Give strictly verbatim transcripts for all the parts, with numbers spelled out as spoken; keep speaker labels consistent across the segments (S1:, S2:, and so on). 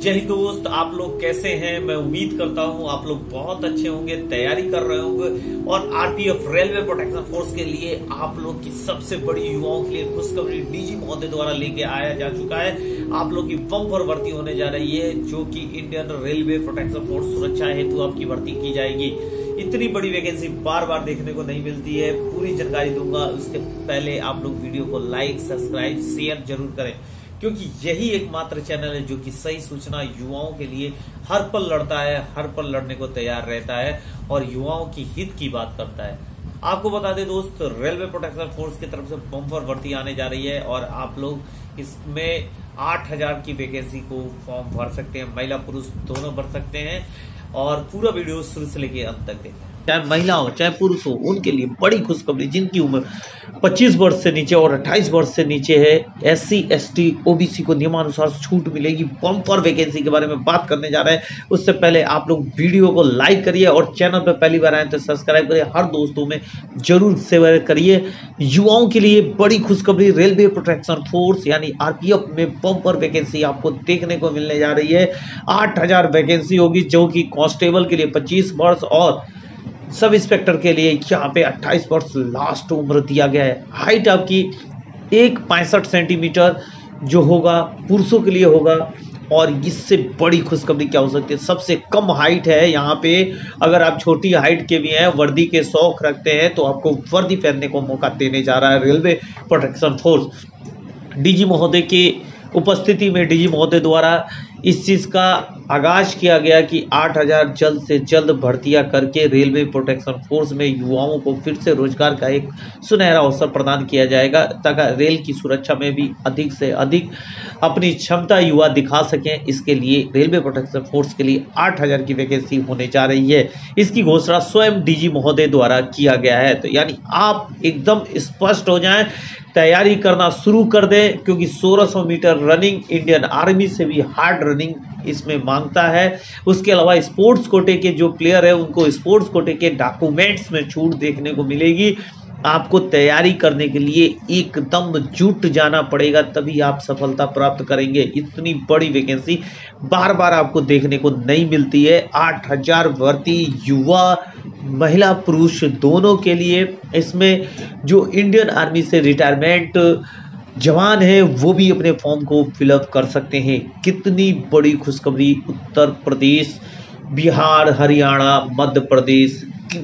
S1: जय हिंद दोस्त, आप लोग कैसे हैं? मैं उम्मीद करता हूं आप लोग बहुत अच्छे होंगे, तैयारी कर रहे होंगे। और आरपीएफ रेलवे प्रोटेक्शन फोर्स के लिए आप लोग की सबसे बड़ी युवाओं के लिए खुशखबरी डीजी महोदय द्वारा लेके आया जा चुका है। आप लोग की बम्पर भर्ती होने जा रही है, जो कि इंडियन रेलवे प्रोटेक्शन फोर्स सुरक्षा हेतु आपकी भर्ती की जाएगी। इतनी बड़ी वैकेंसी बार बार देखने को नहीं मिलती है। पूरी जानकारी दूंगा, उसके पहले आप लोग वीडियो को लाइक, सब्सक्राइब, शेयर जरूर करें, क्योंकि यही एकमात्र चैनल है जो कि सही सूचना युवाओं के लिए हर पल लड़ता है, हर पल लड़ने को तैयार रहता है और युवाओं की हित की बात करता है। आपको बता दें दोस्त, रेलवे प्रोटेक्शन फोर्स की तरफ से बम्पर भर्ती आने जा रही है और आप लोग इसमें आठ हजार की वैकेंसी को फॉर्म भर सकते हैं। महिला पुरुष दोनों भर सकते हैं और पूरा वीडियो शुरू से लेके अंत तक देखें। चाहे महिला हो चाहे पुरुष हो, उनके लिए बड़ी खुशखबरी। जिनकी उम्र पच्चीस वर्ष से नीचे और अट्ठाईस वर्ष से नीचे है, एससी, एसटी, ओबीसी को नियमानुसार छूट मिलेगी। बम्पर वैकेंसी के बारे में बात करने जा रहे हैं। उससे पहले आप लोग वीडियो को लाइक करिए और चैनल पर पहली बार आए तो सब्सक्राइब करिए। हर दोस्तों में जरूर शेयर करिए। युवाओं के लिए बड़ी खुशखबरी, रेलवे प्रोटेक्शन फोर्स यानी आरपीएफ में बम्पर वैकेंसी आपको देखने को मिलने जा रही है। आठ हजार वैकेंसी होगी, जो कि कांस्टेबल के लिए पच्चीस वर्ष और सब इंस्पेक्टर के लिए यहाँ पे अट्ठाईस वर्ष लास्ट उम्र दिया गया है। हाइट आपकी एक पैंसठ सेंटीमीटर जो होगा पुरुषों के लिए होगा। और इससे बड़ी खुशखबरी क्या हो सकती है? सबसे कम हाइट है यहाँ पे। अगर आप छोटी हाइट के भी हैं, वर्दी के शौक रखते हैं, तो आपको वर्दी पहनने को मौका देने जा रहा है रेलवे प्रोटेक्शन फोर्स। डीजी महोदय की उपस्थिति में डीजी महोदय द्वारा इस चीज़ का आगाज किया गया कि आठ हजार जल्द से जल्द भर्तियां करके रेलवे प्रोटेक्शन फोर्स में युवाओं को फिर से रोजगार का एक सुनहरा अवसर प्रदान किया जाएगा, ताकि रेल की सुरक्षा में भी अधिक से अधिक अपनी क्षमता युवा दिखा सकें। इसके लिए रेलवे प्रोटेक्शन फोर्स के लिए आठ हजार की वैकेंसी होने जा रही है। इसकी घोषणा स्वयं डीजी महोदय द्वारा किया गया है। तो यानी आप एकदम स्पष्ट हो जाएं, तैयारी करना शुरू कर दें, क्योंकि सोलह सौ मीटर रनिंग इंडियन आर्मी से भी हार्ड रनिंग इसमें मांगता है। उसके अलावा स्पोर्ट्स कोटे के जो प्लेयर है, उनको स्पोर्ट्स कोटे के डॉक्यूमेंट्स में छूट देखने को मिलेगी। आपको तैयारी करने के लिए एकदम जुट जाना पड़ेगा, तभी आप सफलता प्राप्त करेंगे। इतनी बड़ी वैकेंसी बार बार आपको देखने को नहीं मिलती है। आठ हजार भर्ती युवा, महिला पुरुष दोनों के लिए। इसमें जो इंडियन आर्मी से रिटायरमेंट जवान है वो भी अपने फॉर्म को फिलअप कर सकते हैं। कितनी बड़ी खुशखबरी! उत्तर प्रदेश, बिहार, हरियाणा, मध्य प्रदेश,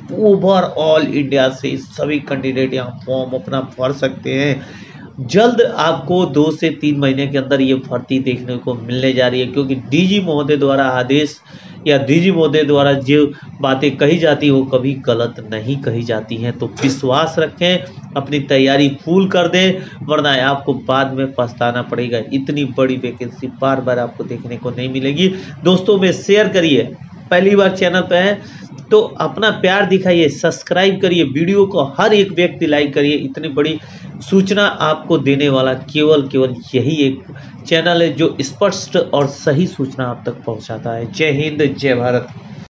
S1: ओवरऑल इंडिया से सभी कैंडिडेट यहाँ फॉर्म अपना भर सकते हैं। जल्द आपको दो से तीन महीने के अंदर ये भर्ती देखने को मिलने जा रही है, क्योंकि डीजी महोदय द्वारा आदेश या डीजी महोदय द्वारा जो बातें कही जाती है वो कभी गलत नहीं कही जाती हैं। तो विश्वास रखें, अपनी तैयारी फुल कर दें, वरना आपको बाद में पछताना पड़ेगा। इतनी बड़ी वैकेंसी बार बार आपको देखने को नहीं मिलेगी। दोस्तों में शेयर करिए, पहली बार चैनल पे है तो अपना प्यार दिखाइए, सब्सक्राइब करिए, वीडियो को हर एक व्यक्ति लाइक करिए। इतनी बड़ी सूचना आपको देने वाला केवल केवल यही एक चैनल है जो स्पष्ट और सही सूचना आप तक पहुंचाता है। जय हिंद, जय भारत।